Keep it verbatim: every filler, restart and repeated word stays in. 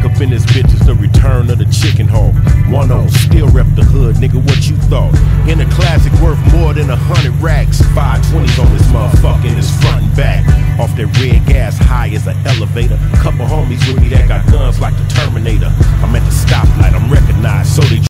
up in this bitch is the return of the chicken hawk. one oh, still rep the hood, nigga, what you thought? In a classic worth more than a hundred racks. five twenties on this motherfucker in his front and back. Off that red gas, high as an elevator. Couple homies with me that got guns like the Terminator. I'm at the stoplight, I'm recognized, so they